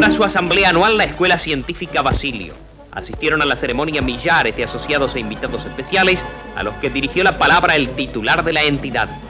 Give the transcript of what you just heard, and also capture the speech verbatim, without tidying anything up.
celebra su asamblea anual la Escuela Científica Basilio. Asistieron a la ceremonia millares de asociados e invitados especiales, a los que dirigió la palabra el titular de la entidad.